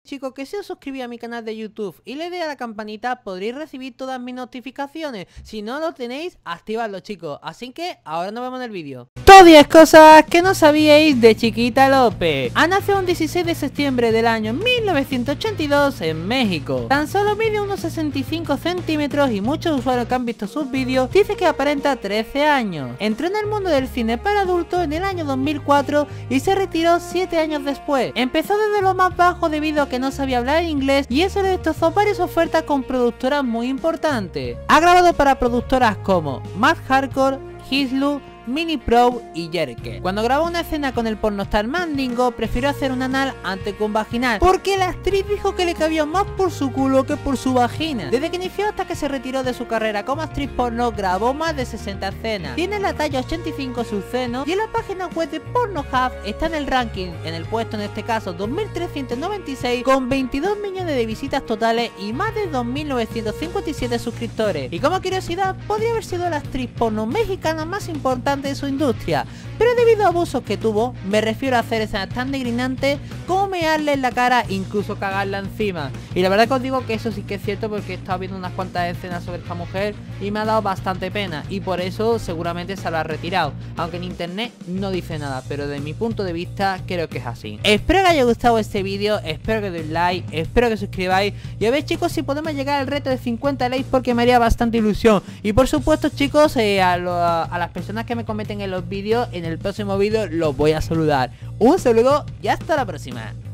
Chicos, que si os suscribís a mi canal de YouTube y le deis a la campanita podréis recibir todas mis notificaciones. Si no lo tenéis, activadlo, chicos. Así que ahora nos vemos en el vídeo. Top 10 cosas que no sabíais de Chiquita López. Ha nacido un 16 de septiembre del año 1982 en México. Tan solo mide unos 65 centímetros y muchos usuarios que han visto sus vídeos dicen que aparenta 13 años. Entró en el mundo del cine para adultos en el año 2004 y se retiró 7 años después. Empezó desde lo más bajo debido a que no sabía hablar inglés y eso le destrozó varias ofertas con productoras muy importantes. Ha grabado para productoras como Mad Hardcore, Hislu, Mini Pro y Jerke. Cuando grabó una escena con el pornostar Mandingo, prefirió hacer un anal antes que un vaginal, porque la actriz dijo que le cabía más por su culo que por su vagina. Desde que inició hasta que se retiró de su carrera como actriz porno, grabó más de 60 escenas. Tiene la talla 85 sus senos y en la página web de Pornhub está en el ranking, en el puesto en este caso 2396, con 22 millones de visitas totales y más de 2957 suscriptores. Y como curiosidad, podría haber sido la actriz porno mexicana más importante de su industria, pero debido a abusos que tuvo, me refiero a hacer escenas tan degrinantes como mearle en la cara, incluso cagarla encima. Y la verdad que os digo que eso sí que es cierto, porque he estado viendo unas cuantas escenas sobre esta mujer y me ha dado bastante pena, y por eso seguramente se lo ha retirado, aunque en internet no dice nada, pero de mi punto de vista creo que es así. Espero que haya gustado este vídeo, espero que deis like, espero que suscribáis y a ver, chicos, si podemos llegar al reto de 50 likes, porque me haría bastante ilusión. Y por supuesto, chicos, a las personas que me comenten en los vídeos, en el próximo vídeo los voy a saludar. Un saludo y hasta la próxima.